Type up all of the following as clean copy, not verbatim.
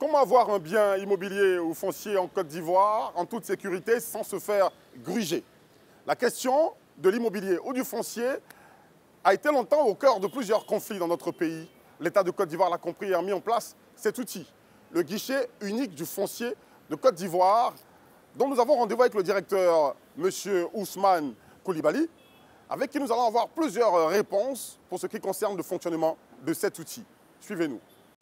Comment avoir un bien immobilier ou foncier en Côte d'Ivoire en toute sécurité sans se faire gruger? La question de l'immobilier ou du foncier a été longtemps au cœur de plusieurs conflits dans notre pays. L'État de Côte d'Ivoire l'a compris et a mis en place cet outil, le guichet unique du foncier de Côte d'Ivoire, dont nous avons rendez-vous avec le directeur, M. Ousmane Koulibaly, avec qui nous allons avoir plusieurs réponses pour ce qui concerne le fonctionnement de cet outil. Suivez-nous.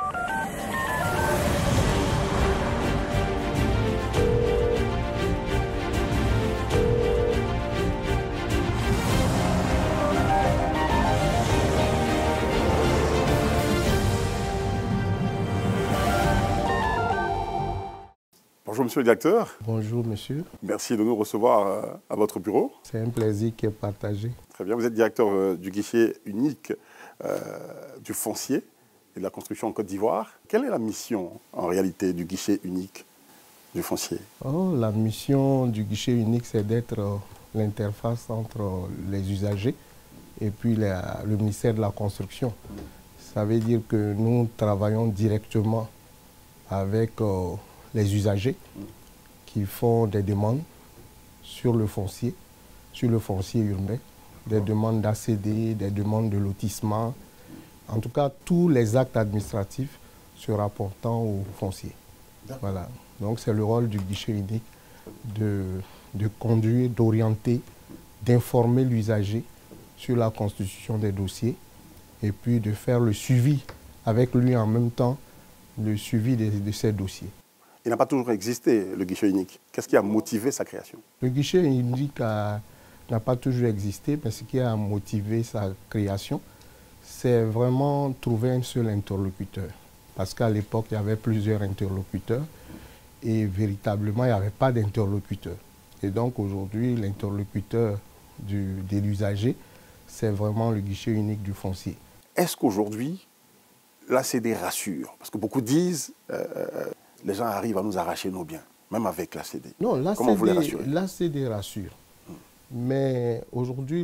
Bonjour Monsieur le directeur. Bonjour Monsieur. Merci de nous recevoir à votre bureau. C'est un plaisir qui est partagé. Très bien, vous êtes directeur du guichet unique du foncier et de la construction en Côte d'Ivoire. Quelle est la mission en réalité du guichet unique du foncier? La mission du guichet unique, c'est d'être l'interface entre les usagers et puis le ministère de la Construction. Ça veut dire que nous travaillons directement avec les usagers qui font des demandes sur le foncier urbain, des demandes d'ACD, des demandes de lotissement, en tout cas tous les actes administratifs se rapportant au foncier. Voilà. Donc c'est le rôle du guichet unique de conduire, d'orienter, d'informer l'usager sur la constitution des dossiers et puis de faire le suivi avec lui en même temps, le suivi de ces dossiers. Il n'a pas toujours existé, le guichet unique. Qu'est-ce qui a motivé sa création? Le guichet unique n'a pas toujours existé, mais ce qui a motivé sa création, c'est vraiment trouver un seul interlocuteur. Parce qu'à l'époque, il y avait plusieurs interlocuteurs et véritablement, il n'y avait pas d'interlocuteur. Et donc aujourd'hui, l'interlocuteur de l'usager, c'est vraiment le guichet unique du foncier. Est-ce qu'aujourd'hui, l'ACD rassure? Parce que beaucoup disent les gens arrivent à nous arracher nos biens, même avec l'ACD. Non, comment vous les rassurez? L'ACD rassure. Mais aujourd'hui,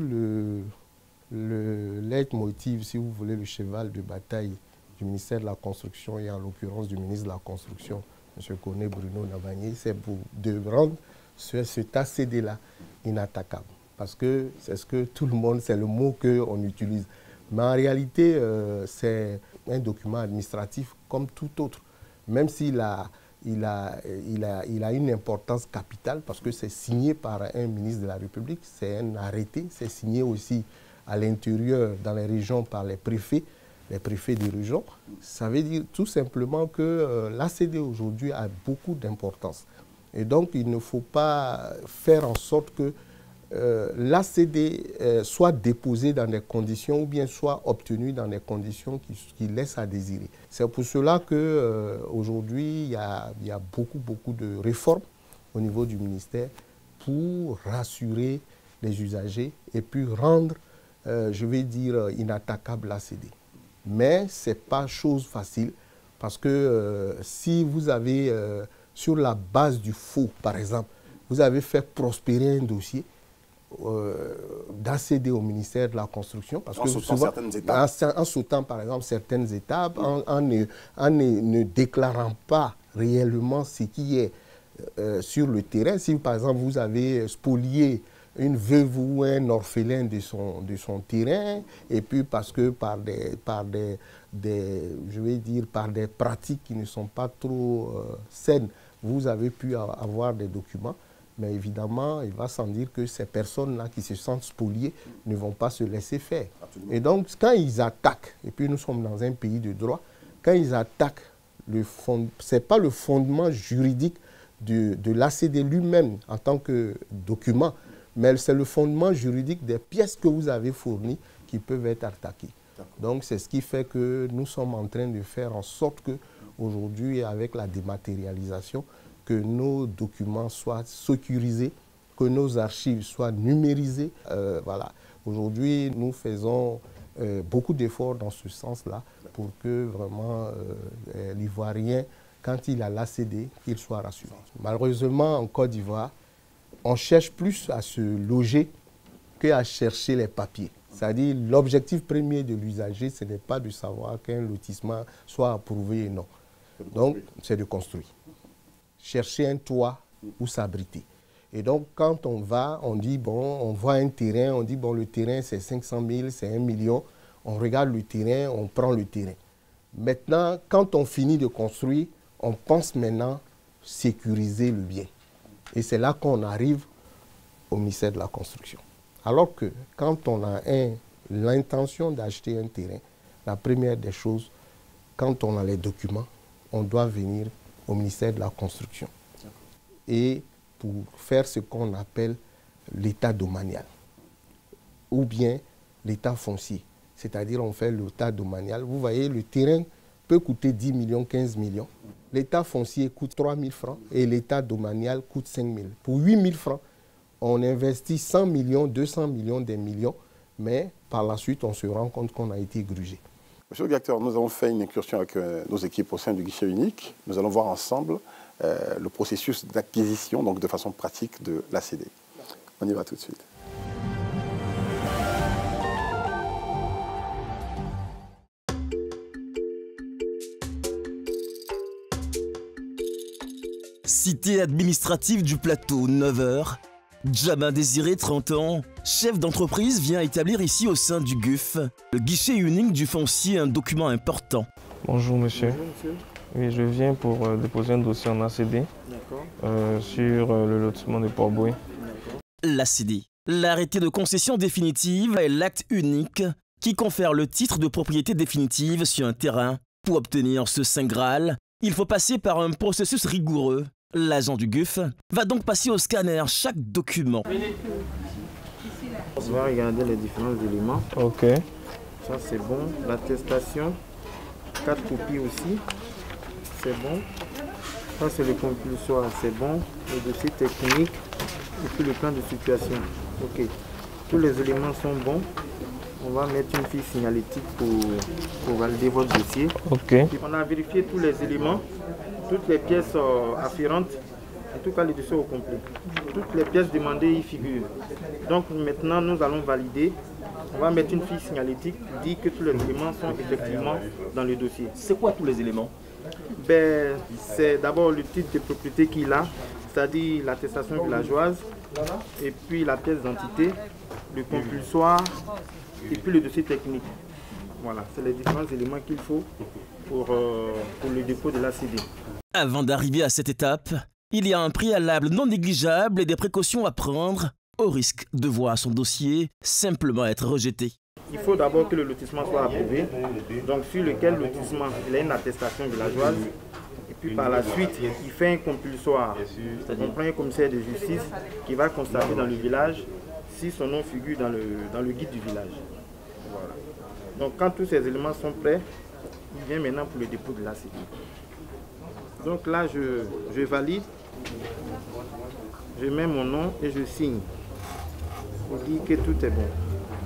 le leitmotiv, si vous voulez, le cheval de bataille du ministère de la Construction et en l'occurrence du ministre de la Construction, M. Koné Bruno Navagné, c'est de rendre cet ACD-là inattaquable. Parce que c'est ce que tout le monde, c'est le mot qu'on utilise. Mais en réalité, c'est un document administratif comme tout autre. Même s'il a une importance capitale parce que c'est signé par un ministre de la République, c'est un arrêté, c'est signé aussi à l'intérieur, dans les régions, par les préfets de région. Ça veut dire tout simplement que l'ACD aujourd'hui a beaucoup d'importance. Et donc, il ne faut pas faire en sorte que l'ACD soit déposé dans des conditions ou bien soit obtenu dans des conditions qui laissent à désirer. C'est pour cela qu'aujourd'hui, il y a beaucoup de réformes au niveau du ministère pour rassurer les usagers et puis rendre, je vais dire, inattaquable l'ACD. Mais ce n'est pas chose facile parce que si vous avez, sur la base du faux, par exemple, vous avez fait prospérer un dossier, d'ACD au ministère de la Construction. Parce que souvent, certaines étapes. En sautant par exemple certaines étapes, en ne déclarant pas réellement ce qui est sur le terrain. Si par exemple vous avez spolié une veuve ou un orphelin de son terrain, et puis parce que par des pratiques qui ne sont pas trop saines, vous avez pu avoir des documents. Mais évidemment, il va sans dire que ces personnes-là qui se sentent spoliées ne vont pas se laisser faire. Absolument. Et donc, quand ils attaquent, et puis nous sommes dans un pays de droit, quand ils attaquent, ce n'est pas le fondement juridique de l'ACD lui-même en tant que document, mais c'est le fondement juridique des pièces que vous avez fournies qui peuvent être attaquées. Donc, c'est ce qui fait que nous sommes en train de faire en sorte qu'aujourd'hui, avec la dématérialisation, que nos documents soient sécurisés, que nos archives soient numérisées. Voilà. Aujourd'hui, nous faisons beaucoup d'efforts dans ce sens-là pour que vraiment l'Ivoirien, quand il a l'ACD, qu'il soit rassuré. Malheureusement, en Côte d'Ivoire, on cherche plus à se loger qu'à chercher les papiers. C'est-à-dire l'objectif premier de l'usager, ce n'est pas de savoir qu'un lotissement soit approuvé ou non. Donc, c'est de construire. Chercher un toit où s'abriter. Et donc, quand on va, on dit, bon, on voit un terrain, on dit, bon, le terrain, c'est 500 000, c'est 1 million. On regarde le terrain, on prend le terrain. Maintenant, quand on finit de construire, on pense maintenant sécuriser le bien. Et c'est là qu'on arrive au ministère de la Construction. Alors que quand on a l'intention d'acheter un terrain, la première des choses, quand on a les documents, on doit venir au ministère de la Construction. Et pour faire ce qu'on appelle l'état domanial, ou bien l'état foncier. C'est-à-dire on fait l'état domanial. Vous voyez, le terrain peut coûter 10 millions, 15 millions. L'état foncier coûte 3 000 francs et l'état domanial coûte 5 000. Pour 8 000 francs, on investit 100 millions, 200 millions, des millions, mais par la suite, on se rend compte qu'on a été grugé. Monsieur le directeur, nous avons fait une incursion avec nos équipes au sein du guichet unique. Nous allons voir ensemble le processus d'acquisition, donc de façon pratique, de l'ACD. On y va tout de suite. Cité administrative du plateau, 9h. Djama Désiré, 30 ans, chef d'entreprise, vient établir ici au sein du GUF, le guichet unique du foncier, un document important. Bonjour monsieur. Bonjour monsieur. Oui, je viens pour déposer un dossier en ACD sur le lotissement de Port-Boué. L'ACD, l'arrêté de concession définitive, est l'acte unique qui confère le titre de propriété définitive sur un terrain. Pour obtenir ce Saint Graal, il faut passer par un processus rigoureux. L'agent du GUF va donc passer au scanner chaque document. On va regarder les différents éléments. Ok. Ça c'est bon. L'attestation, 4 copies aussi. C'est bon. Ça c'est le compulsoire, c'est bon. Le dossier technique et puis le plan de situation. Ok. Tous les éléments sont bons. On va mettre une fiche signalétique pour valider votre dossier. Ok. On a vérifié tous les éléments, toutes les pièces afférentes, en tout cas le dossier au complet. Toutes les pièces demandées y figurent. Donc maintenant nous allons valider. On va mettre une fiche signalétique qui dit que tous les éléments sont effectivement dans le dossier. C'est quoi tous les éléments? Ben, c'est d'abord le titre de propriété qu'il a, c'est-à-dire l'attestation villageoise, et puis la pièce d'identité, le compulsoire, et puis le dossier technique. Voilà, c'est les différents éléments qu'il faut pour le dépôt de l'ACD. Avant d'arriver à cette étape, il y a un préalable non négligeable et des précautions à prendre, au risque de voir son dossier simplement être rejeté. Il faut d'abord que le lotissement soit approuvé, donc sur lequel lotissement il a une attestation villageoise, et puis par la suite il fait un compulsoire, on prend un commissaire de justice qui va constater dans le village si son nom figure dans le guide du village. Voilà. Donc quand tous ces éléments sont prêts, il vient maintenant pour le dépôt de l'ACD. Donc là je valide, je mets mon nom et je signe pour dire que tout est bon.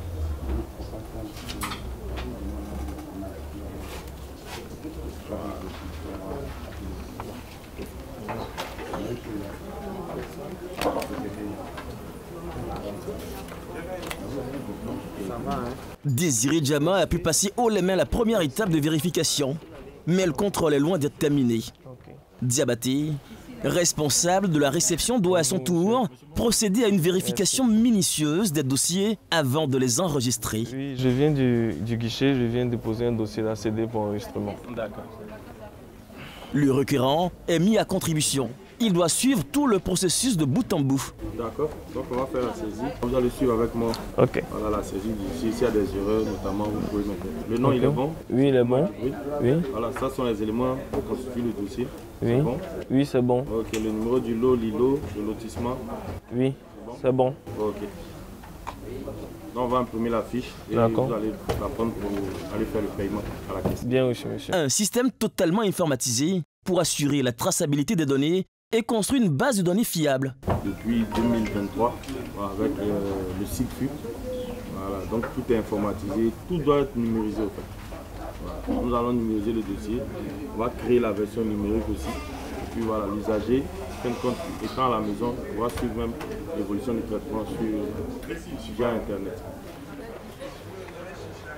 Désiré Djama a pu passer haut les mains la première étape de vérification, mais le contrôle est loin d'être terminé. Diabaté, responsable de la réception, doit à son tour procéder à une vérification minutieuse des dossiers avant de les enregistrer. Oui, je viens du guichet, je viens déposer un dossier d'ACD pour enregistrement. D'accord. Le requérant est mis à contribution. Il doit suivre tout le processus de bout en bout. D'accord, donc on va faire la saisie. Vous allez suivre avec moi. Ok. Voilà la saisie d'ici. S'il y a des erreurs, notamment, vous pouvez mettre. Le nom, il est bon? Oui, il est bon. Oui. Oui. Voilà, ça sont les éléments pour constituer le dossier. Oui. C'est bon? Oui, c'est bon. Ok, le numéro du lot, l'îlot, le lotissement. Oui, c'est bon. Ok. Donc on va imprimer la fiche et vous allez la prendre pour aller faire le paiement à la caisse. Bien reçu, monsieur. Un système totalement informatisé pour assurer la traçabilité des données et construire une base de données fiable. Depuis 2023, avec le site FUP, voilà, donc tout est informatisé, tout doit être numérisé au fait. Voilà. Nous allons numériser le dossier, on va créer la version numérique aussi. Et puis voilà, l'usager, étant à la maison, on va suivre même l'évolution du traitement via Internet.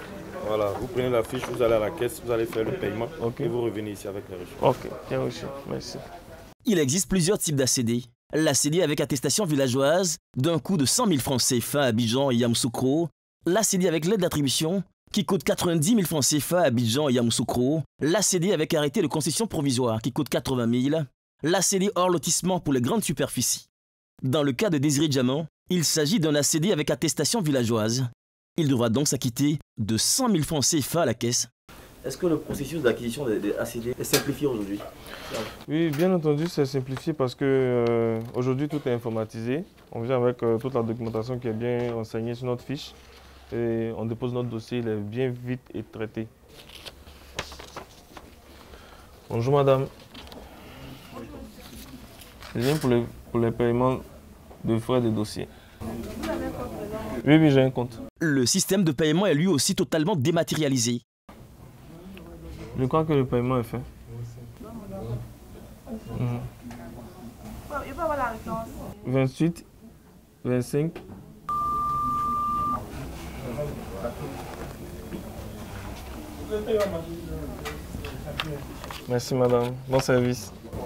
Voilà, vous prenez la fiche, vous allez à la caisse, vous allez faire le paiement et vous revenez ici avec les reçus. Ok, bien reçu, merci. Il existe plusieurs types d'ACD. L'ACD avec attestation villageoise d'un coût de 100 000 francs CFA à Abidjan et Yamoussoukro. L'ACD avec l'aide d'attribution qui coûte 90 000 francs CFA à Abidjan et Yamoussoukro. L'ACD avec arrêté de concession provisoire qui coûte 80 000. L'ACD hors lotissement pour les grandes superficies. Dans le cas de Désiré Diamant, il s'agit d'un ACD avec attestation villageoise. Il devra donc s'acquitter de 100 000 francs CFA à la caisse. Est-ce que le processus d'acquisition des ACD est simplifié aujourd'hui? Oui, bien entendu, c'est simplifié parce que aujourd'hui tout est informatisé. On vient avec toute la documentation qui est bien renseignée sur notre fiche et on dépose notre dossier, il est bien vite et traité. Bonjour madame. Je viens pour les paiements de frais de dossier. Oui, j'ai un compte. Le système de paiement est lui aussi totalement dématérialisé. Je crois que le paiement est fait. Mmh. 28, 25. Merci madame, bon service.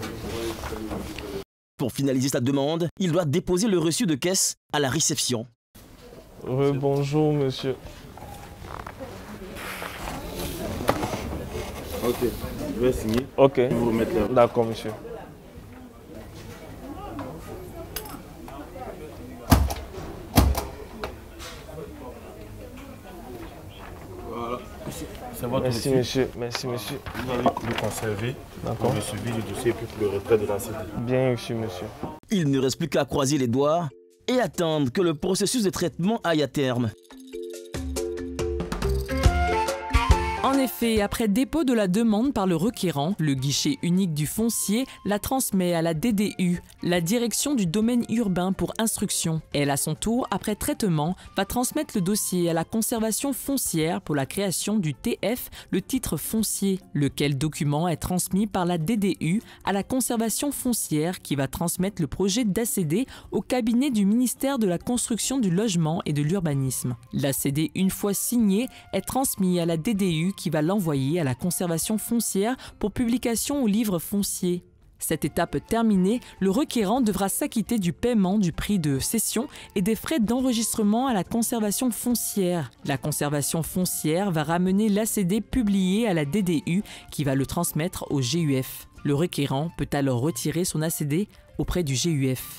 Pour finaliser sa demande, il doit déposer le reçu de caisse à la réception. Bonjour monsieur. Ok, je vais signer. Ok. Vous remettre là. D'accord monsieur. Voilà. C'est votre Merci dossier. monsieur. Merci monsieur. Vous allez le conserver pour le suivi du dossier et puis pour le retrait de la CD. Bien reçu monsieur. Il ne reste plus qu'à croiser les doigts et attendre que le processus de traitement aille à terme. En effet, après dépôt de la demande par le requérant, le guichet unique du foncier la transmet à la DDU, la direction du domaine urbain pour instruction. Elle, à son tour, après traitement, va transmettre le dossier à la conservation foncière pour la création du TF, le titre foncier, lequel document est transmis par la DDU à la conservation foncière qui va transmettre le projet d'ACD au cabinet du ministère de la Construction du Logement et de l'Urbanisme. L'ACD, une fois signé, est transmis à la DDU qui va l'envoyer à la conservation foncière pour publication au livre foncier. Cette étape terminée, le requérant devra s'acquitter du paiement du prix de cession et des frais d'enregistrement à la conservation foncière. La conservation foncière va ramener l'ACD publié à la DDU qui va le transmettre au GUF. Le requérant peut alors retirer son ACD auprès du GUF.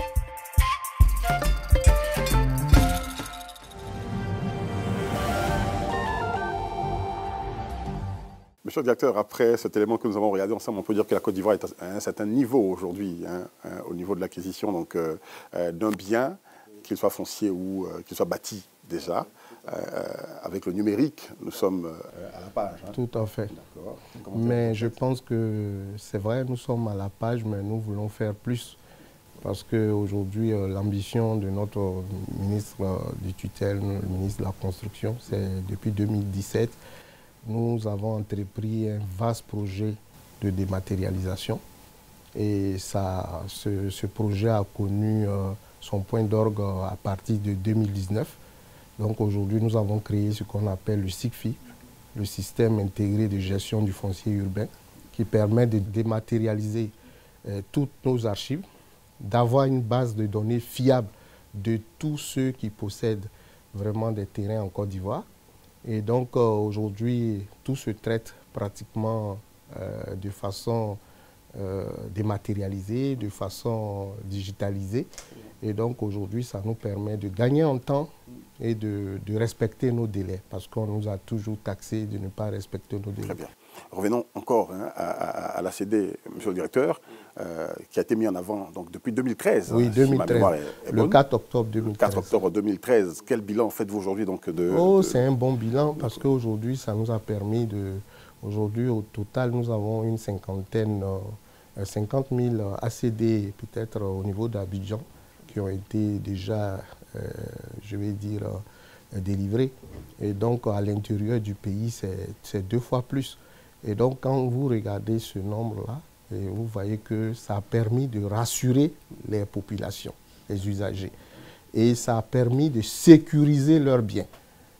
Monsieur le directeur, après cet élément que nous avons regardé ensemble, on peut dire que la Côte d'Ivoire est à un certain niveau aujourd'hui, au niveau de l'acquisition d'un bien, qu'il soit foncier ou qu'il soit bâti déjà. Avec le numérique, nous sommes à la page. Tout à fait. Mais je pense que c'est vrai, nous sommes à la page, mais nous voulons faire plus. Parce qu'aujourd'hui, l'ambition de notre ministre du tutelle, le ministre de la Construction, c'est depuis 2017, nous avons entrepris un vaste projet de dématérialisation. Et ce projet a connu son point d'orgue à partir de 2019. Donc aujourd'hui, nous avons créé ce qu'on appelle le SIGFI, le système intégré de gestion du foncier urbain, qui permet de dématérialiser toutes nos archives, d'avoir une base de données fiable de tous ceux qui possèdent vraiment des terrains en Côte d'Ivoire. Et donc aujourd'hui, tout se traite pratiquement de façon dématérialisée, de façon digitalisée. Et donc aujourd'hui, ça nous permet de gagner en temps et de respecter nos délais, parce qu'on nous a toujours taxé de ne pas respecter nos délais. Très bien. Revenons encore à l'ACD, monsieur le directeur, qui a été mis en avant donc, depuis 2013. Oui, 2013. Si le 4 octobre 2013. 4 octobre 2013. Quel bilan faites-vous aujourd'hui c'est un bon bilan parce qu'aujourd'hui, ça nous a permis de... Aujourd'hui, au total, nous avons une 50 000 ACD, peut-être au niveau d'Abidjan, qui ont été déjà, je vais dire, délivrés. Et donc, à l'intérieur du pays, c'est 2 fois plus. Et donc, quand vous regardez ce nombre-là, vous voyez que ça a permis de rassurer les populations, les usagers. Et ça a permis de sécuriser leurs biens.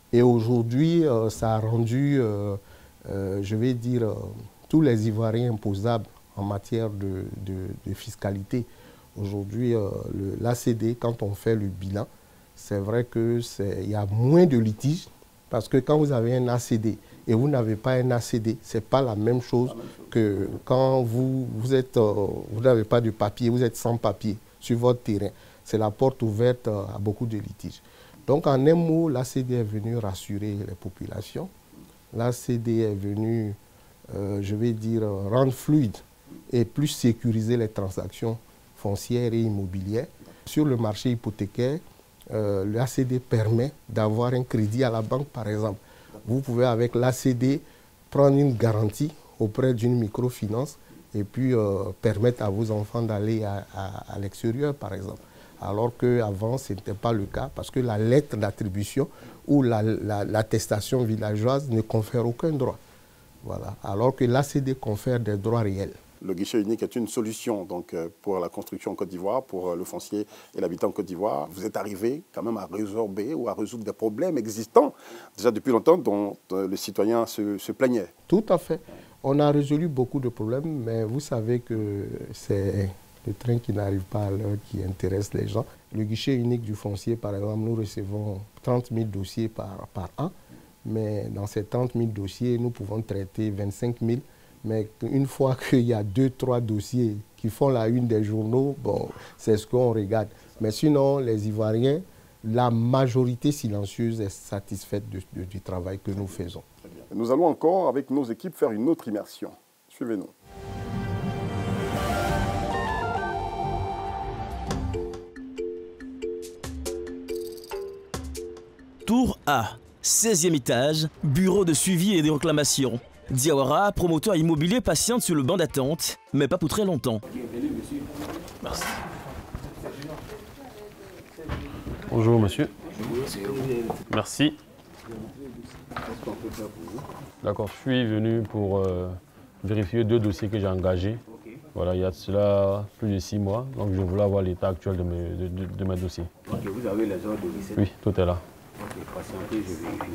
Et aujourd'hui, ça a rendu, je vais dire, tous les Ivoiriens imposables en matière de fiscalité. Aujourd'hui, l'ACD, quand on fait le bilan, c'est vrai qu'il y a moins de litiges, parce que quand vous avez un ACD et vous n'avez pas un ACD, ce n'est pas la même chose que quand vous n'avez pas de papier, vous êtes sans papier sur votre terrain. C'est la porte ouverte à beaucoup de litiges. Donc en un mot, l'ACD est venu rassurer les populations. L'ACD est venu, je vais dire, rendre fluide et plus sécuriser les transactions foncières et immobilières. Sur le marché hypothécaire, l'ACD permet d'avoir un crédit à la banque, par exemple. Vous pouvez, avec l'ACD, prendre une garantie auprès d'une microfinance et puis permettre à vos enfants d'aller à l'extérieur, par exemple. Alors qu'avant, ce n'était pas le cas, parce que la lettre d'attribution ou l'attestation villageoise ne confère aucun droit. Voilà. Alors que l'ACD confère des droits réels. Le guichet unique est une solution donc, pour la construction en Côte d'Ivoire, pour le foncier et l'habitat en Côte d'Ivoire. Vous êtes arrivé quand même à résorber ou à résoudre des problèmes existants, déjà depuis longtemps, dont les citoyens se plaignaient. Tout à fait. On a résolu beaucoup de problèmes, mais vous savez que c'est le train qui n'arrive pas à l'heure qui intéresse les gens. Le guichet unique du foncier, par exemple, nous recevons 30 000 dossiers par an, mais dans ces 30 000 dossiers, nous pouvons traiter 25 000. Mais une fois qu'il y a 2-3 dossiers qui font la une des journaux, bon, c'est ce qu'on regarde. Mais sinon, les Ivoiriens, la majorité silencieuse est satisfaite du travail que nous faisons. Nous allons encore, avec nos équipes, faire une autre immersion. Suivez-nous. Tour A, 16e étage, bureau de suivi et de réclamation. Diawara, promoteur immobilier, patiente sur le banc d'attente, mais pas pour très longtemps. Merci. Bonjour monsieur. Merci. D'accord, je suis venu pour vérifier 2 dossiers que j'ai engagés. Voilà, il y a de cela plus de 6 mois, donc je voulais avoir l'état actuel de mes dossiers. Ok, vous avez les ordres de recette? Oui, tout est là. Ok, patientez, je vérifie.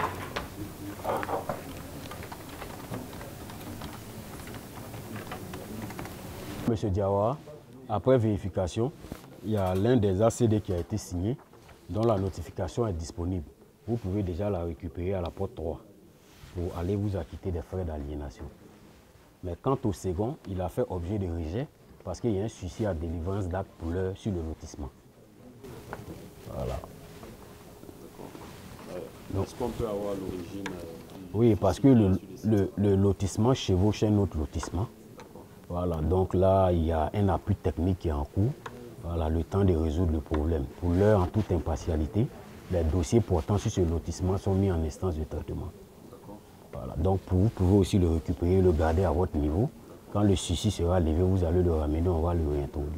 Monsieur Diawara, après vérification, il y a l'un des ACD qui a été signé, dont la notification est disponible. Vous pouvez déjà la récupérer à la porte 3 pour aller vous acquitter des frais d'aliénation. Mais quant au second, il a fait objet de rejet parce qu'il y a un souci à délivrance d'acte pour l'heure sur le lotissement. Voilà. Est-ce qu'on peut avoir l'origine? Oui, parce que le lotissement chevauche un autre lotissement. Voilà, donc là, il y a un appui technique qui est en cours. Voilà, le temps de résoudre le problème. Pour l'heure, en toute impartialité, les dossiers portant sur ce lotissement sont mis en instance de traitement. Voilà, donc vous pouvez aussi le récupérer, le garder à votre niveau. Quand le souci sera levé, vous allez le ramener, on va le réintroduire.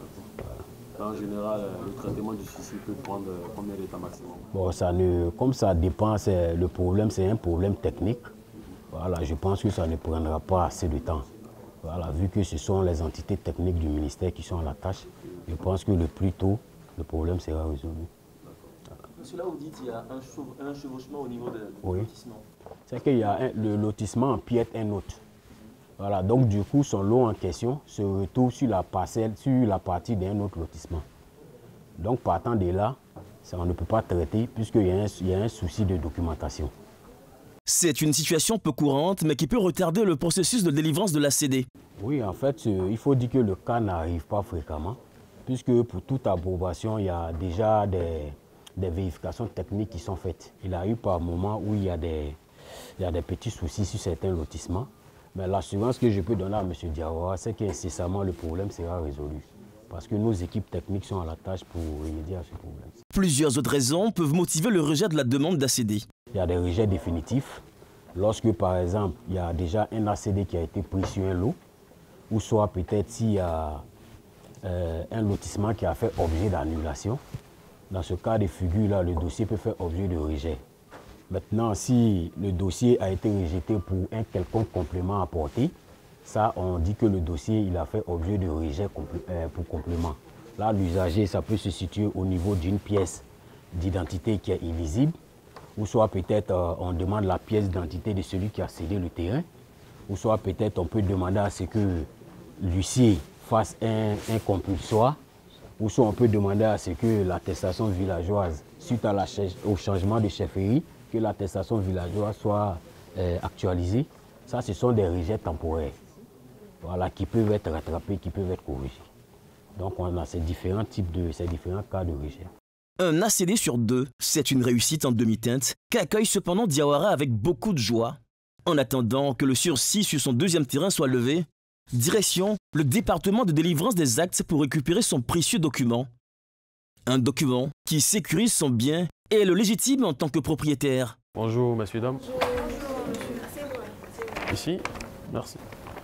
En général, le traitement du souci peut prendre combien de temps maximum? Bon, comme ça dépend, le problème, c'est un problème technique. Voilà, je pense que ça ne prendra pas assez de temps. Voilà, vu que ce sont les entités techniques du ministère qui sont à la tâche, je pense que le plus tôt, le problème sera résolu. Monsieur, là, vous dites qu'il y a un chevauchement au niveau du lotissement. C'est qu'il y a le lotissement empiète un autre. Voilà, donc du coup, son lot en question se retrouve sur la parcelle, sur la partie d'un autre lotissement. Donc partant de là, on ne peut pas traiter puisqu'il y a un souci de documentation. C'est une situation peu courante, mais qui peut retarder le processus de délivrance de l'ACD. Oui, en fait, il faut dire que le cas n'arrive pas fréquemment, puisque pour toute approbation, il y a déjà des vérifications techniques qui sont faites. Il y a eu par moment où il y a des petits soucis sur certains lotissements. Mais l'assurance que je peux donner à M. Diawara, c'est qu'incessamment le problème sera résolu. Parce que nos équipes techniques sont à la tâche pour remédier à ce problème. Plusieurs autres raisons peuvent motiver le rejet de la demande d'ACD. Il y a des rejets définitifs. Lorsque, par exemple, il y a déjà un ACD qui a été pris sur un lot, ou soit peut-être s'il y a un lotissement qui a fait objet d'annulation. Dans ce cas de figure-là, le dossier peut faire objet de rejet. Maintenant, si le dossier a été rejeté pour un quelconque complément apporté, ça, on dit que le dossier il a fait objet de rejet pour complément. Là, l'usager, ça peut se situer au niveau d'une pièce d'identité qui est illisible, ou soit peut-être on demande la pièce d'identité de celui qui a cédé le terrain, ou soit peut-être on peut demander à ce que l'huissier fasse un compulsoire, ou soit on peut demander à ce que l'attestation villageoise, suite au changement de chefferie, que l'attestation villageoise soit actualisée. Ça, ce sont des rejets temporaires, voilà, qui peuvent être rattrapés, qui peuvent être corrigés. Donc on a ces différents cas de rejet. Un ACD sur 2, c'est une réussite en demi-teinte qu'accueille cependant Diawara avec beaucoup de joie. En attendant que le sursis sur son deuxième terrain soit levé, direction le département de délivrance des actes pour récupérer son précieux document. Un document qui sécurise son bien et est le légitime en tant que propriétaire. Bonjour, messieurs, dames. Ici, merci.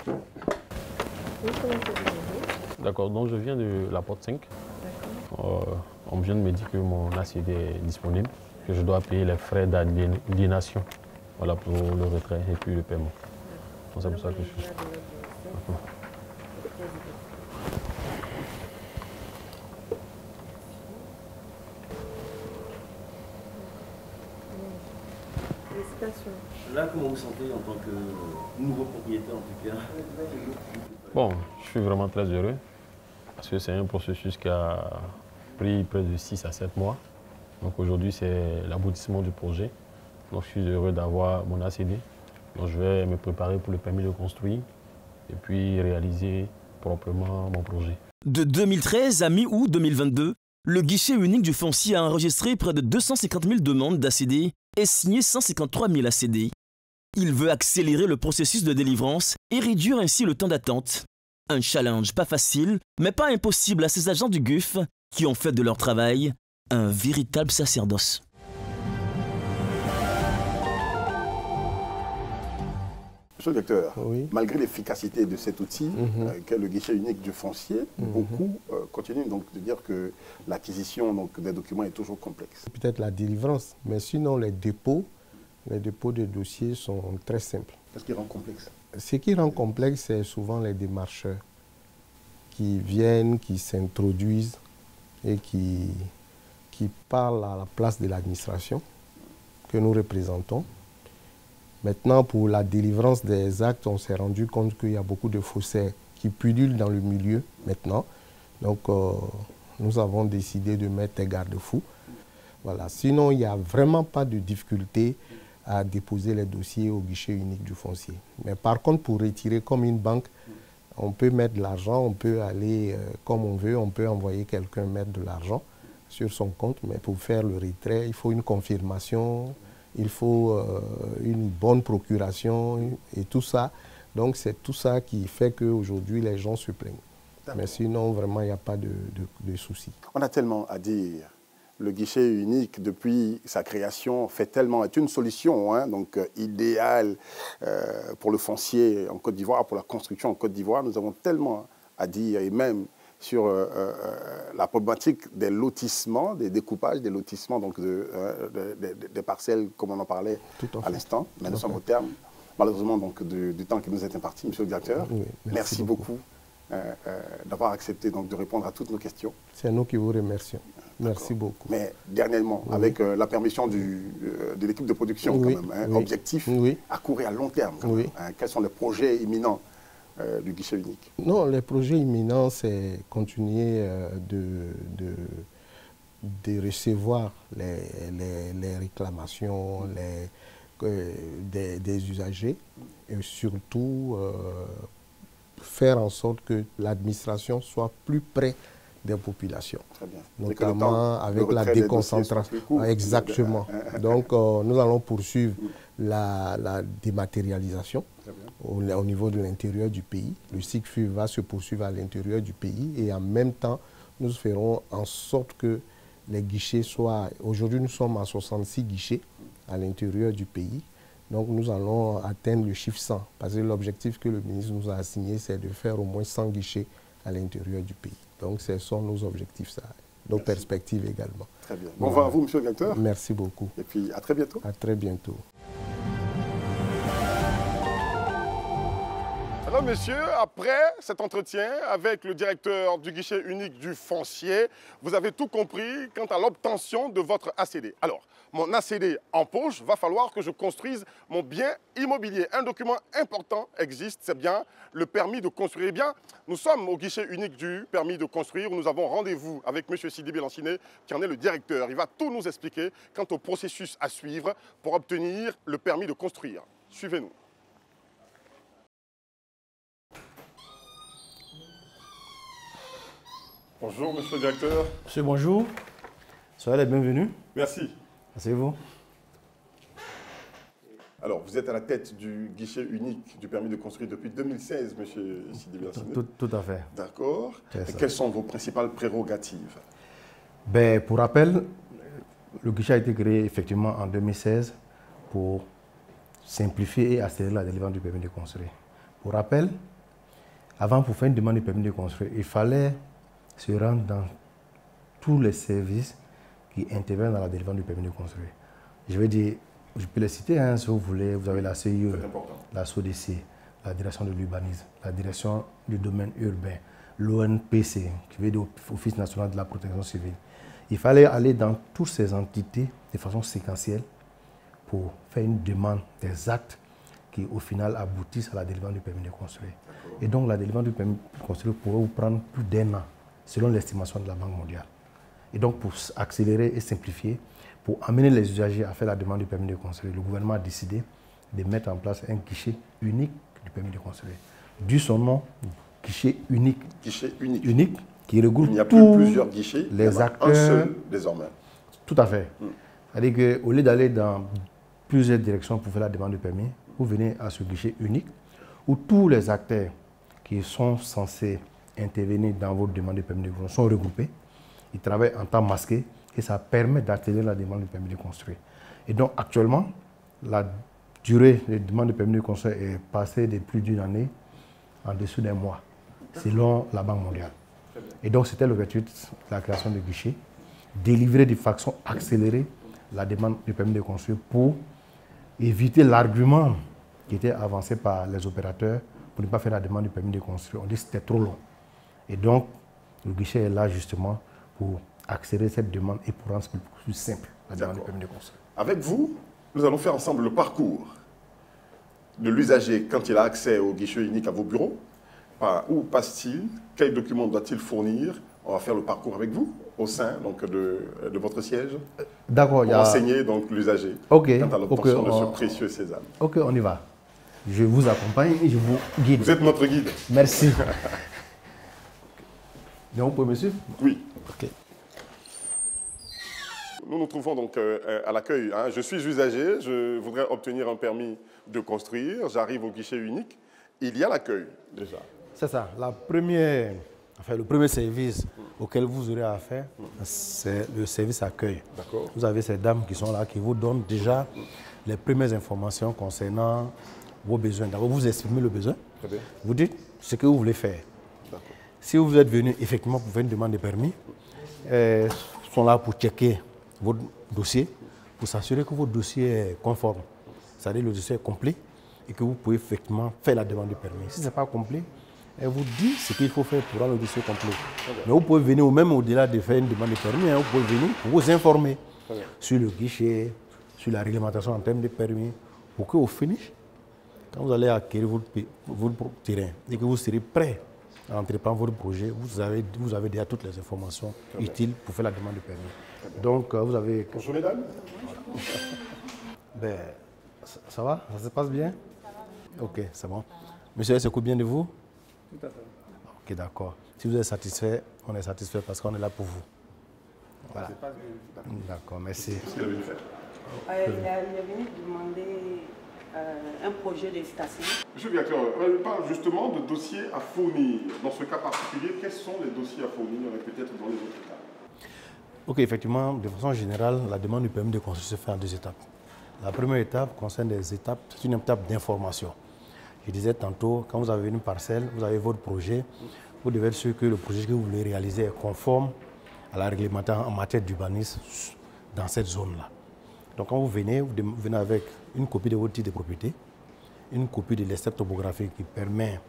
D'accord, donc je viens de la porte 5. On vient de me dire que mon ACD est disponible, que je dois payer les frais d'aliénation, voilà, pour le retrait et puis le paiement. C'est pour ça que je suis. Là, comment vous sentez en tant que nouveau propriétaire en tout cas? Bon, je suis vraiment très heureux parce que c'est un processus qui a pris près de 6 à 7 mois. Donc aujourd'hui, c'est l'aboutissement du projet. Donc je suis heureux d'avoir mon ACD. Donc je vais me préparer pour le permis de construire et puis réaliser proprement mon projet. De 2013 à mi-août 2022, le guichet unique du foncier a enregistré près de 250 000 demandes d'ACD et signé 153 000 ACD. Il veut accélérer le processus de délivrance et réduire ainsi le temps d'attente. Un challenge pas facile, mais pas impossible à ces agents du GUF qui ont fait de leur travail un véritable sacerdoce. Monsieur le directeur, oui. Malgré l'efficacité de cet outil, qu'est le guichet unique du foncier, beaucoup continuent donc de dire que l'acquisition des documents est toujours complexe. Peut-être la délivrance, mais sinon les dépôts de dossiers sont très simples. Qu'est-ce qui rend complexe? Ce qui rend complexe, c'est souvent les démarcheurs qui viennent, qui s'introduisent et qui parlent à la place de l'administration que nous représentons. Maintenant, pour la délivrance des actes, on s'est rendu compte qu'il y a beaucoup de faussaires qui pullulent dans le milieu maintenant. Donc, nous avons décidé de mettre des garde-fous. Voilà. Sinon, il n'y a vraiment pas de difficulté à déposer les dossiers au guichet unique du foncier. Mais par contre, pour retirer comme une banque, on peut mettre de l'argent, on peut aller comme on veut, on peut envoyer quelqu'un mettre de l'argent sur son compte, mais pour faire le retrait, il faut une confirmation, il faut une bonne procuration et tout ça. Donc c'est tout ça qui fait qu'aujourd'hui les gens se plaignent. Mais sinon, vraiment, il n'y a pas de souci. On a tellement à dire. Le guichet unique, depuis sa création, est une solution donc, idéale pour le foncier en Côte d'Ivoire, pour la construction en Côte d'Ivoire. Nous avons tellement à dire, et même sur la problématique des lotissements, des découpages des lotissements, donc des parcelles, comme on en parlait à l'instant. Mais nous sommes au terme, malheureusement, donc, du temps qui nous est imparti, monsieur le directeur. Oui, merci beaucoup d'avoir accepté donc, de répondre à toutes nos questions. C'est nous qui vous remercions. Merci beaucoup. Mais dernièrement, avec la permission de l'équipe de production, quand même, objectif à court et à long terme. Quand même, quels sont les projets imminents du guichet unique? Non, les projets imminents, c'est continuer de recevoir les réclamations des usagers et surtout faire en sorte que l'administration soit plus près des populations. Très bien. Notamment avec la déconcentration. Exactement. Donc nous allons poursuivre la dématérialisation au niveau de l'intérieur du pays. Le SIGFU va se poursuivre à l'intérieur du pays et en même temps, nous ferons en sorte que les guichets soient... Aujourd'hui, nous sommes à 66 guichets à l'intérieur du pays. Donc nous allons atteindre le chiffre 100 parce que l'objectif que le ministre nous a assigné, c'est de faire au moins 100 guichets à l'intérieur du pays. Donc ce sont nos objectifs, ça, nos perspectives également. Très bien. Bon vent à vous, monsieur le directeur. Merci beaucoup. Et puis à très bientôt. À très bientôt. Alors messieurs, après cet entretien avec le directeur du guichet unique du foncier, vous avez tout compris quant à l'obtention de votre ACD. Alors, mon ACD en poche, va falloir que je construise mon bien immobilier. Un document important existe, c'est bien le permis de construire. Eh bien, nous sommes au guichet unique du permis de construire. Nous avons rendez-vous avec M. Sidibé Lanciné, qui en est le directeur. Il va tout nous expliquer quant au processus à suivre pour obtenir le permis de construire. Suivez-nous. Bonjour, monsieur le directeur. Monsieur, bonjour. Soyez les bienvenus. Merci. Asseyez-vous. Alors, vous êtes à la tête du guichet unique du permis de construire depuis 2016, monsieur Sidibé Lanciné. Tout à fait. D'accord. Et quelles sont vos principales prérogatives? Ben, pour rappel, le guichet a été créé effectivement en 2016 pour simplifier et accélérer la délivrance du permis de construire. Pour rappel, avant, pour faire une demande de permis de construire, il fallait se rendre dans tous les services qui interviennent dans la délivrance du permis de construire. Je vais dire, je peux les citer hein, si vous voulez. Vous avez la CIE, la SODC, la direction de l'urbanisme, la direction du domaine urbain, l'ONPC, qui veut dire Office national de la protection civile. Il fallait aller dans toutes ces entités de façon séquentielle pour faire une demande des actes qui au final aboutissent à la délivrance du permis de construire. Et donc la délivrance du permis de construire pourrait vous prendre plus d'1 an, selon l'estimation de la Banque mondiale. Et donc, pour accélérer et simplifier, pour amener les usagers à faire la demande du permis de construire, le gouvernement a décidé de mettre en place un guichet unique du permis de construire. D'où son nom, guichet unique. Guichet unique. Unique, qui regroupe il n'y a plus plusieurs guichets, les acteurs. Un seul désormais. Tout à fait. C'est-à-dire qu'au lieu d'aller dans plusieurs directions pour faire la demande de permis, vous venez à ce guichet unique où tous les acteurs qui sont censés intervenir dans votre demande de permis de construire sont regroupés. Ils travaillent en temps masqué et ça permet d'accélérer la demande de permis de construire. Et donc actuellement, la durée de demande de permis de construire est passée de plus d'1 année en dessous d'1 mois, selon la Banque mondiale. Et donc c'était l'objectif de la création du guichet, délivrer de façon accélérée la demande de permis de construire pour éviter l'argument qui était avancé par les opérateurs pour ne pas faire la demande du permis de construire. On dit que c'était trop long. Et donc, le guichet est là justement pour accélérer cette demande et pour rendre plus simple la demande du permis de construire. Avec vous, nous allons faire ensemble le parcours de l'usager quand il a accès au guichet unique à vos bureaux. Où passe-t-il? Quels documents doit-il fournir? On va faire le parcours avec vous au sein donc, de votre siège. D'accord. Pour enseigner donc l'usager quant à l'obtention de ce précieux sésame. Ok, on y va. Je vous accompagne et je vous guide. Vous êtes notre guide. Merci. Donc, vous pouvez me suivre? Oui. Ok. Nous nous trouvons donc à l'accueil. Hein. Je suis usager, je voudrais obtenir un permis de construire. J'arrive au guichet unique. Il y a l'accueil déjà. C'est ça. Le premier service auquel vous aurez affaire, c'est le service accueil. Vous avez ces dames qui sont là, qui vous donnent déjà les premières informations concernant vos besoins. D'abord, vous exprimez le besoin. Vous dites ce que vous voulez faire. Si vous êtes venu effectivement pour faire une demande de permis, ils sont là pour checker votre dossier, pour s'assurer que votre dossier est conforme. C'est-à-dire que le dossier est complet et que vous pouvez effectivement faire la demande de permis. Si ce n'est pas complet, elle vous dit ce qu'il faut faire pour rendre le dossier complet. Mais vous pouvez venir, ou même au-delà de faire une demande de permis, vous pouvez venir pour vous informer sur le guichet, sur la réglementation en termes de permis, pour qu'au finish, quand vous allez acquérir votre terrain et que vous serez prêt à entreprendre votre projet, vous avez déjà toutes les informations utiles pour faire la demande de permis. Donc, vous avez... Bonjour mesdames. Ben, ça va? Ça se passe bien? Ok, c'est bon. Monsieur, elle s'occupe bien de vous? Tout à fait. Ok, d'accord. Si vous êtes satisfait, on est satisfait parce qu'on est là pour vous. Voilà. D'accord, merci. Il est venu demander un projet de station. Monsieur le directeur, on parle justement de dossiers à fournir. Dans ce cas particulier, quels sont les dossiers à fournir et peut-être dans les autres cas? Ok, effectivement, de façon générale, la demande du permis de construire se fait en 2 étapes. La première étape concerne c'est une étape d'information. Je disais tantôt, quand vous avez une parcelle, vous avez votre projet, vous devez être sûr que le projet que vous voulez réaliser est conforme à la réglementation en matière d'urbanisme dans cette zone-là. Donc quand vous venez avec une copie de votre titre de propriété, une copie de l'extrait topographique qui permet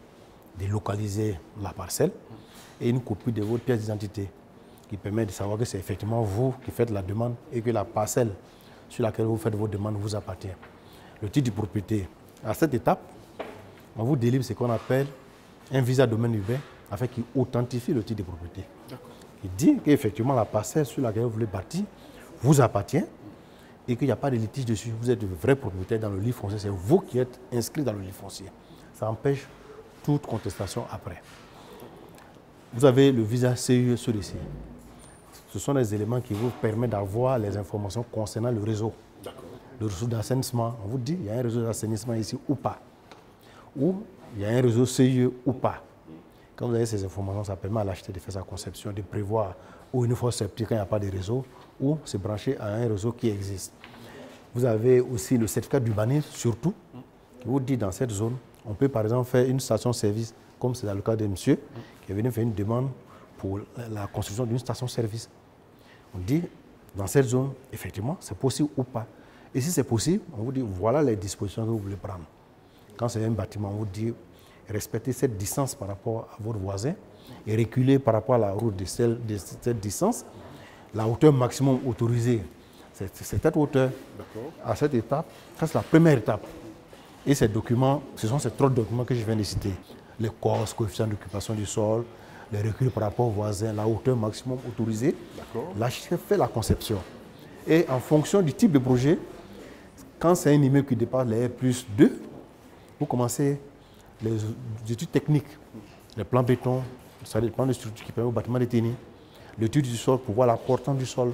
de localiser la parcelle et une copie de votre pièce d'identité qui permet de savoir que c'est effectivement vous qui faites la demande et que la parcelle sur laquelle vous faites vos demandes vous appartient. Le titre de propriété. À cette étape, on vous délivre ce qu'on appelle un visa domaine urbain afin qu'il authentifie le titre de propriété. Il dit qu'effectivement la parcelle sur laquelle vous voulez bâtir vous appartient et qu'il n'y a pas de litige dessus. Vous êtes le vrai propriétaire dans le livre foncier, c'est vous qui êtes inscrit dans le livre foncier. Ça empêche toute contestation après. Vous avez le visa CUE sur ici. Ce sont des éléments qui vous permettent d'avoir les informations concernant le réseau. Le réseau d'assainissement, on vous dit il y a un réseau d'assainissement ici ou pas. Ou il y a un réseau CIE ou pas. Quand vous avez ces informations, ça permet à l'acheteur de faire sa conception, de prévoir où une fosse septique quand il n'y a pas de réseau, ou se brancher à un réseau qui existe. Vous avez aussi le certificat d'urbanisme, surtout, qui vous dit dans cette zone, on peut par exemple faire une station-service, comme c'est dans le cas de monsieur, qui est venu faire une demande pour la construction d'une station-service. On dit, dans cette zone, effectivement, c'est possible ou pas. Et si c'est possible, on vous dit, voilà les dispositions que vous voulez prendre. Quand c'est un bâtiment, on vous dit, respectez cette distance par rapport à votre voisin et reculer par rapport à la route de cette distance. La hauteur maximum autorisée, c'est cette hauteur. À cette étape, ça c'est la première étape. Et ces documents, ce sont ces 3 documents que je viens de citer. Les causes, coefficient d'occupation du sol, les reculs par rapport au voisin, la hauteur maximum autorisée. L'architecte fait la conception. Et en fonction du type de projet, quand c'est un immeuble qui dépasse les R+2, vous commencez les études techniques, les plans béton, c'est-à-dire les plans de structure qui permettent au bâtiment de tenir, l'étude du sol pour voir la portance du sol,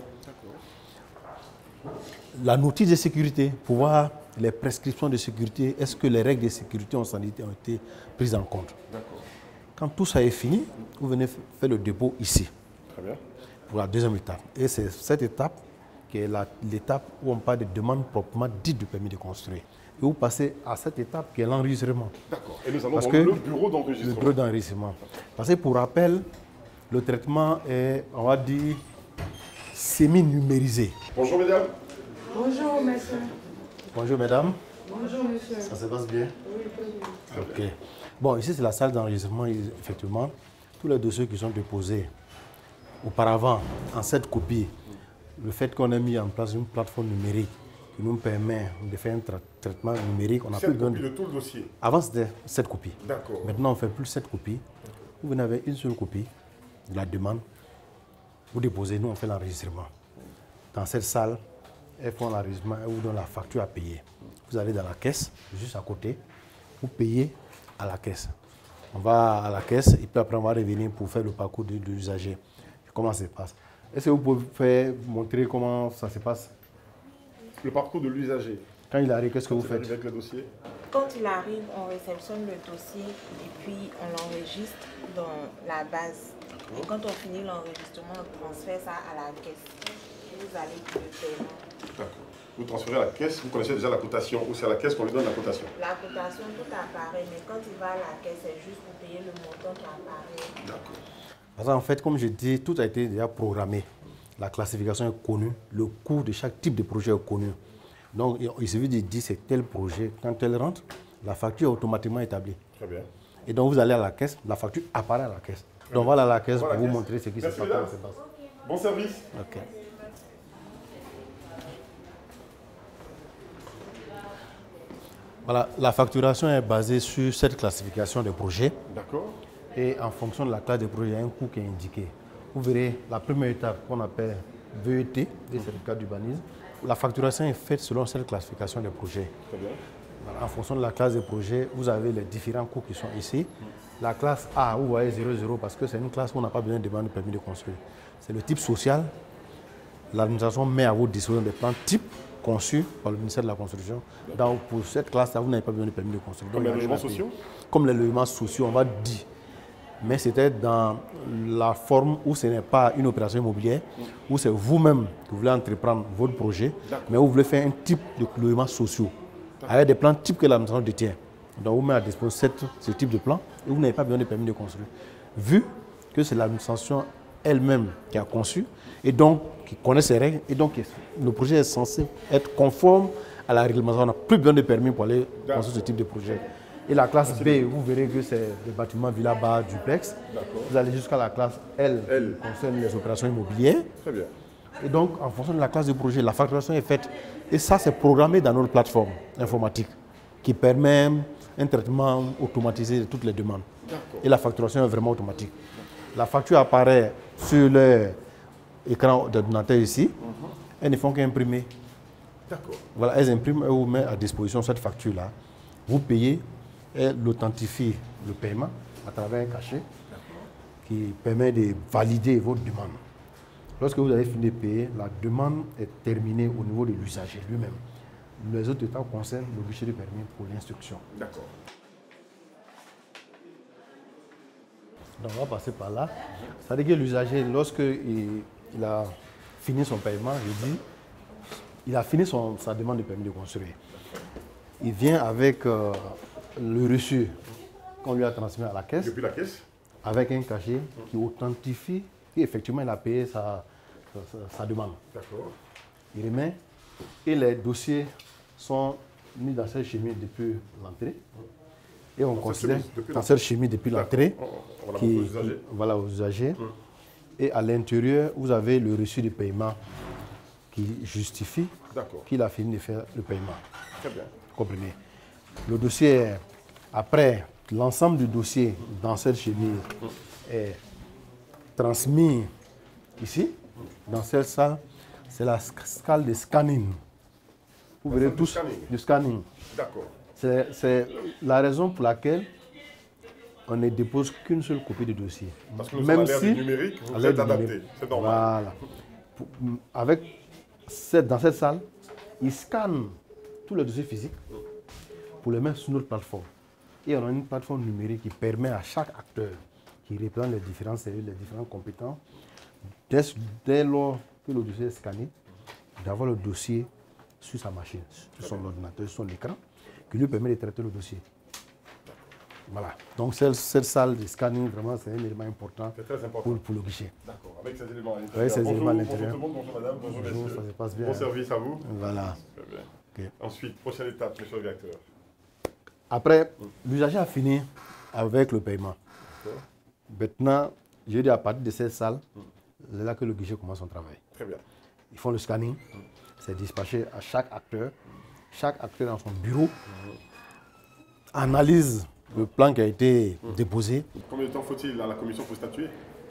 la notice de sécurité pour voir les prescriptions de sécurité, est-ce que les règles de sécurité en sanité ont été prises en compte. Quand tout ça est fini, vous venez faire le dépôt ici. Très bien. Pour la deuxième étape. Et c'est cette étape qui est l'étape où on parle de demande proprement dite du permis de construire. Et vous passez à cette étape qui est l'enregistrement. D'accord. Et nous allons dans le bureau d'enregistrement. Le bureau d'enregistrement. Parce que pour rappel, le traitement est, on va dire, semi-numérisé. Bonjour mesdames. Bonjour monsieur. Bonjour mesdames. Bonjour monsieur. Ça se passe bien? Oui, ok. Bon, ici c'est la salle d'enregistrement, effectivement. Tous les dossiers qui sont déposés auparavant en 7 copies, le fait qu'on ait mis en place une plateforme numérique qui nous permet de faire un traitement numérique, on a plus besoin de tout le dossier. Avant c'était 7 copies. D'accord. Maintenant on ne fait plus 7 copies. Vous venez avec une seule copie de la demande, vous déposez, nous on fait l'enregistrement. Dans cette salle, elles font l'enregistrement et vous donnent la facture à payer. Vous allez dans la caisse, juste à côté, vous payez à la caisse. On va à la caisse et puis après on va revenir pour faire le parcours de l'usager. Comment ça se passe? Est-ce que vous pouvez montrer comment ça se passe? Le parcours de l'usager. Quand il arrive, qu'est-ce que vous faites? Avec le dossier. Quand il arrive, on réceptionne le dossier et puis on l'enregistre dans la base. Et quand on finit l'enregistrement, on transfère ça à la caisse. Et vous allez pour le paiement. D'accord. Vous transférez à la caisse, vous connaissez déjà la cotation, ou c'est à la caisse qu'on lui donne la cotation? La cotation, tout apparaît, mais quand il va à la caisse, c'est juste pour payer le montant qui apparaît. D'accord. Parce qu'en fait, comme je dis, tout a été déjà programmé. La classification est connue, le coût de chaque type de projet est connu. Donc, il suffit de dire c'est tel projet. Quand elle rentre, la facture est automatiquement établie. Très bien. Et donc, vous allez à la caisse, la facture apparaît à la caisse. Donc, voilà à la caisse pour vous montrer ce qui se passe. Bon service. Ok. Voilà, la facturation est basée sur cette classification des projets. D'accord. Et en fonction de la classe de projet, il y a un coût qui est indiqué. Vous verrez la première étape qu'on appelle VET, des certificats d'urbanisme. La facturation est faite selon cette classification des projets. Très bien. Voilà, en fonction de la classe de projet, vous avez les différents coûts qui sont ici. La classe A, vous voyez 0,0 parce que c'est une classe où on n'a pas besoin de demander de permis de construire. C'est le type social. L'administration met à votre disposition des plans types conçus par le ministère de la Construction. Donc pour cette classe-là, vous n'avez pas besoin de permis de construire. Comme les logements sociaux? Comme les logements sociaux, on va dire. Mais c'était dans la forme où ce n'est pas une opération immobilière, où c'est vous-même qui voulez entreprendre votre projet, mais vous voulez faire un type de logements sociaux, avec des plans types que l'administration détient. Donc vous mettez à disposition ce type de plan et vous n'avez pas besoin de permis de construire. Vu que c'est l'administration elle-même qui a conçu et donc qui connaît ses règles, et donc le projet est censé être conforme à la réglementation. On n'a plus besoin de permis pour aller construire ce type de projet. Et la classe B, vous verrez que c'est le bâtiment Villa Bar Duplex. Vous allez jusqu'à la classe L, qui concerne les opérations immobilières. Très bien. Et donc, en fonction de la classe de projet, la facturation est faite. Et ça, c'est programmé dans notre plateforme informatique qui permet un traitement automatisé de toutes les demandes. Et la facturation est vraiment automatique. La facture apparaît sur l'écran d'ordinateur ici. Elles ne font qu'imprimer. Voilà, elles impriment et vous mettent à disposition cette facture-là. Vous payez, elle authentifie le paiement à travers un cachet qui permet de valider votre demande. Lorsque vous avez fini de payer, la demande est terminée au niveau de l'usager lui-même. Les autres étapes concernent le guichet de permis pour l'instruction. D'accord. Donc on va passer par là. C'est-à-dire que l'usager, lorsqu'il a fini son paiement, il a fini sa demande de permis de construire. Il vient avec le reçu qu'on lui a transmis à la caisse. Depuis la caisse. Avec un cachet qui authentifie qu'effectivement il a payé sa demande. D'accord. Il remet et les dossiers sont mis dans cette chemise depuis l'entrée. Et on considère dans cette chemise depuis l'entrée voilà, aux usagers. Et à l'intérieur, vous avez le reçu de paiement qui justifie qu'il a fini de faire le paiement. Très bien. Comprenez. Le dossier, après, l'ensemble du dossier dans cette chemise est transmis ici, dans cette salle. C'est la salle de scanning. Vous verrez tous du scanning. D'accord. C'est la raison pour laquelle on ne dépose qu'une seule copie du dossier. Parce que nous sommes à l'ère du numérique, vous êtes adapté. C'est normal. Voilà. Dans cette salle, ils scannent tous les dossiers physiques pour les mettre sur notre plateforme. Et on a une plateforme numérique qui permet à chaque acteur qui reprend les différents services, les différentes compétences, dès lors que le dossier est scanné, d'avoir le dossier sur sa machine, sur son ordinateur, sur son écran, qui lui permet de traiter le dossier. Voilà. Donc cette salle de scanning, vraiment, c'est un élément important, pour le guichet. D'accord. Avec ces éléments à l'intérieur. Oui, ces éléments à l'intérieur. Bonjour tout le monde, bonjour madame, bonjour messieurs. Ça se passe bien. Bon service à vous. Voilà. Très bien. Okay. Ensuite, prochaine étape, monsieur le directeur. Après, l'usager a fini avec le paiement. Maintenant, j'ai dit à partir de cette salle, c'est là que le guichet commence son travail. Très bien. Ils font le scanning, c'est dispatché à chaque acteur. Chaque acteur dans son bureau analyse le plan qui a été déposé. Combien de temps faut-il à la commission pour statuer?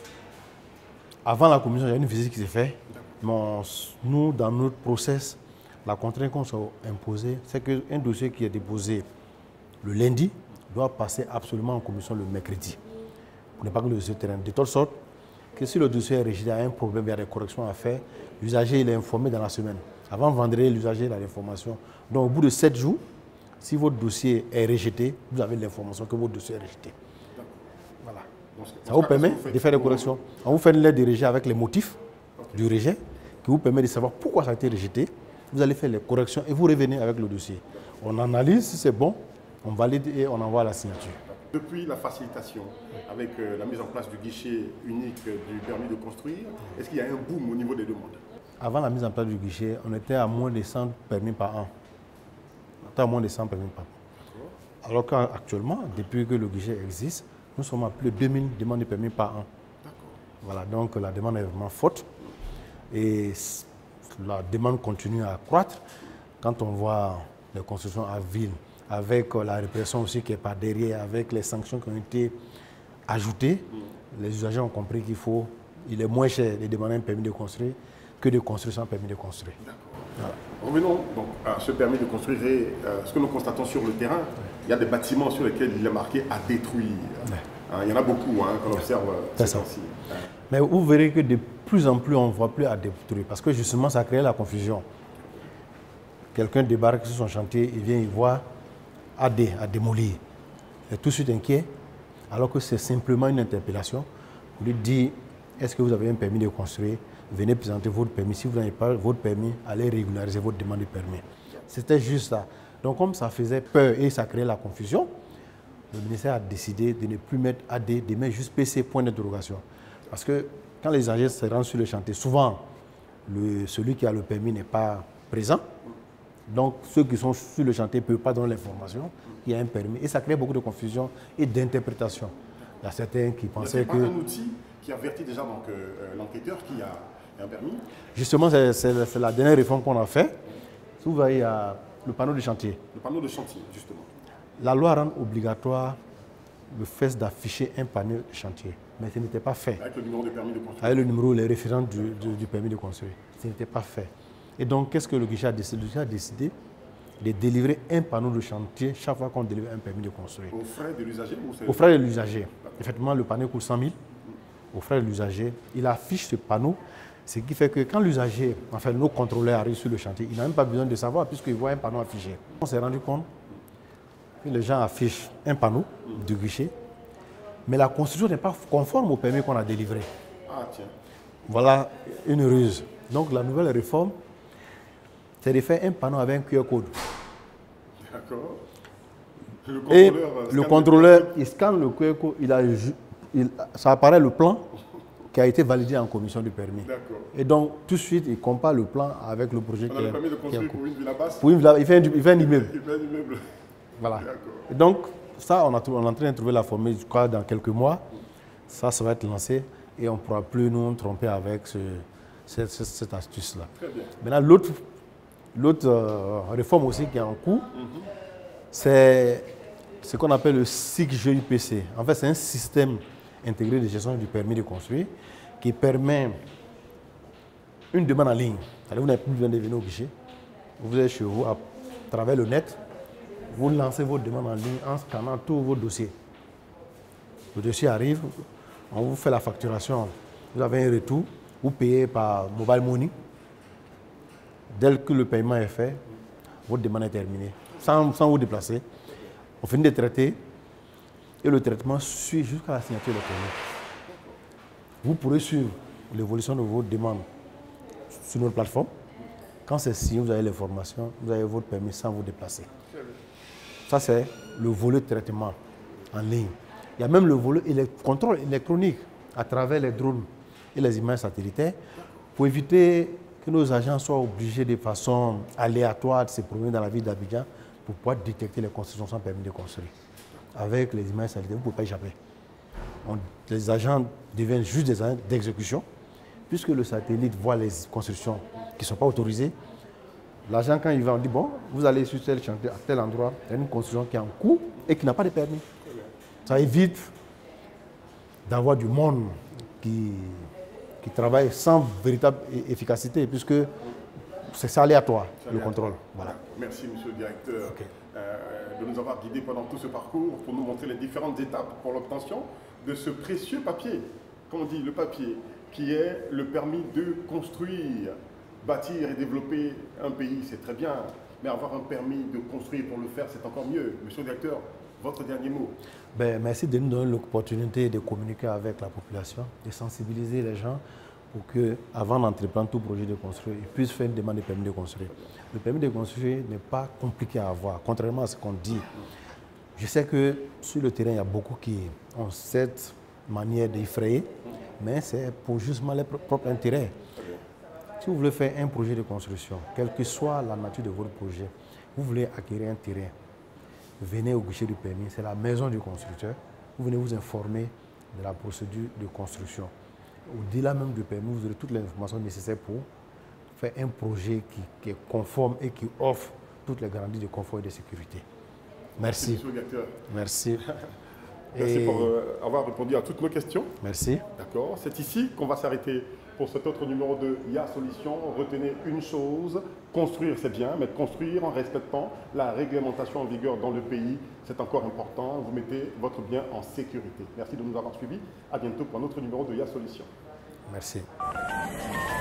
Avant la commission, il y a une visite qui s'est faite. Mais nous, dans notre process, la contrainte qu'on s'est imposée, c'est qu'un dossier qui est déposé le lundi doit passer absolument en commission le mercredi. Pour ne pas que le dossier terrain. De telle sorte que si le dossier est rejeté, il y a un problème, il y a des corrections à faire, l'usager est informé dans la semaine. Avant vendredi, l'usager a l'information. Donc au bout de 7 jours, si votre dossier est rejeté, vous avez l'information que votre dossier est rejeté. Voilà. Ça vous permet de faire des corrections. On vous fait une lettre de rejet avec les motifs du rejet qui vous permet de savoir pourquoi ça a été rejeté. Vous allez faire les corrections et vous revenez avec le dossier. On analyse si c'est bon, on valide et on envoie la signature. Depuis la facilitation, avec la mise en place du guichet unique du permis de construire, est-ce qu'il y a un boom au niveau des demandes? Avant la mise en place du guichet, on était à moins de 100 permis par an. On était à moins de 100 permis par an. Alors qu'actuellement, depuis que le guichet existe, nous sommes à plus de 2000 demandes de permis par an. Voilà, donc la demande est vraiment forte. Et la demande continue à croître. Quand on voit les constructions à ville, avec la répression aussi qui est par derrière, avec les sanctions qui ont été ajoutées, les usagers ont compris qu'il est moins cher de demander un permis de construire que de construire sans permis de construire. Voilà. Revenons donc à ce permis de construire et ce que nous constatons sur le terrain. Il y a des bâtiments sur lesquels il est marqué à détruire. Il y en a beaucoup qu'on observe ces temps-ci. Mais vous verrez que de plus en plus on ne voit plus à détruire parce que justement ça crée la confusion. Quelqu'un débarque sur son chantier, il vient y voir à démolir. Il est tout de suite inquiet alors que c'est simplement une interpellation. On lui dit, est-ce que vous avez un permis de construire? Venez présenter votre permis. Si vous n'avez pas votre permis, allez régulariser votre demande de permis. C'était juste ça. Donc comme ça faisait peur et ça créait la confusion, le ministère a décidé de ne plus mettre AD, de mettre juste PC, point d'interrogation. Parce que quand les agents se rendent sur le chantier, souvent celui qui a le permis n'est pas présent. Donc, ceux qui sont sur le chantier ne peuvent pas donner l'information qu'il y a un permis. Et ça crée beaucoup de confusion et d'interprétation. Il y a certains qui pensaient que... Il y a un outil qui avertit déjà l'enquêteur qu'il y a un permis. Justement, c'est la dernière réforme qu'on a faite. Si vous voyez, il y a le panneau de chantier. Le panneau de chantier, justement. La loi rend obligatoire le fait d'afficher un panneau de chantier. Mais ce n'était pas fait. Avec le numéro de permis de construire. Avec le numéro, les référents du permis de construire. Ce n'était pas fait. Et donc, qu'est-ce que le guichet a décidé? Le guichet a décidé de délivrer un panneau de chantier chaque fois qu'on délivre un permis de construire. Aux frais de l'usager? Aux frais de l'usager. Effectivement, le panneau coûte 100 000. Aux frais de l'usager, il affiche ce panneau, ce qui fait que quand l'usager, enfin nos contrôleurs arrivent sur le chantier, il n'a même pas besoin de savoir puisqu'il voit un panneau affiché. On s'est rendu compte que les gens affichent un panneau du guichet, mais la construction n'est pas conforme au permis qu'on a délivré. Ah tiens. Voilà une ruse. Donc la nouvelle réforme, c'est de faire un panneau avec un QR code. D'accord. Et le contrôleur, il scanne le QR code, ça apparaît le plan qui a été validé en commission du permis. Et donc, tout de suite, il compare le plan avec le projet qui est en cours. On a le permis de construire pour une villa basse? Pour une villa, il fait un immeuble. Il fait un immeuble. Voilà. Et donc, ça, on est en train de trouver la formule, je crois, dans quelques mois. Ça va être lancé et on ne pourra plus nous tromper avec cette astuce-là. Maintenant, l'autre réforme aussi qui est en cours, c'est ce qu'on appelle le SIG-GUPC. En fait, c'est un système intégré de gestion du permis de construire qui permet une demande en ligne. Vous n'avez plus besoin de venir au guichet. Vous êtes chez vous, à travers le net, vous lancez votre demande en ligne en scannant tous vos dossiers. Le dossier arrive, on vous fait la facturation, vous avez un retour, vous payez par mobile money. Dès que le paiement est fait, votre demande est terminée, sans vous déplacer. On finit de traiter et le traitement suit jusqu'à la signature électronique. Vous pourrez suivre l'évolution de votre demande sur notre plateforme. Quand c'est signé, vous avez l'information, vous avez votre permis sans vous déplacer. Ça, c'est le volet de traitement en ligne. Il y a même le volet contrôle électronique à travers les drones et les images satellitaires pour éviter que nos agents soient obligés de façon aléatoire de se promener dans la ville d'Abidjan pour pouvoir détecter les constructions sans permis de construire. Avec les images satellitaires, vous ne pouvez pas échapper. Les agents deviennent juste des agents d'exécution, puisque le satellite voit les constructions qui ne sont pas autorisées. L'agent, quand il va, on dit, bon, vous allez sur tel chantier, à tel endroit, il y a une construction qui est en cours et qui n'a pas de permis. Ça évite d'avoir du monde qui travaille sans véritable efficacité, puisque c'est aléatoire, le contrôle. Voilà. Merci, monsieur le directeur, de nous avoir guidés pendant tout ce parcours pour nous montrer les différentes étapes pour l'obtention de ce précieux papier, comme on dit, le papier, qui est le permis de construire. Bâtir et développer un pays, c'est très bien, mais avoir un permis de construire pour le faire, c'est encore mieux. Monsieur le directeur, votre dernier mot. Merci de nous donner l'opportunité de communiquer avec la population, de sensibiliser les gens pour qu'avant d'entreprendre tout projet de construire, ils puissent faire une demande de permis de construire. Le permis de construire n'est pas compliqué à avoir, contrairement à ce qu'on dit. Je sais que sur le terrain, il y a beaucoup qui ont cette manière d'effrayer, mais c'est pour justement leur propre intérêt. Si vous voulez faire un projet de construction, quelle que soit la nature de votre projet, vous voulez acquérir un terrain, venez au guichet du permis, c'est la maison du constructeur, vous venez vous informer de la procédure de construction. Au-delà même du permis, vous aurez toutes les informations nécessaires pour faire un projet qui est conforme et qui offre toutes les garanties de confort et de sécurité. Merci. Monsieur le directeur. Merci. Merci pour avoir répondu à toutes nos questions. Merci. D'accord. C'est ici qu'on va s'arrêter pour cet autre numéro de IA Solutions. Retenez une chose, construire c'est bien, mais construire en respectant la réglementation en vigueur dans le pays, c'est encore important. Vous mettez votre bien en sécurité. Merci de nous avoir suivis. À bientôt pour un autre numéro de IA Solutions. Merci.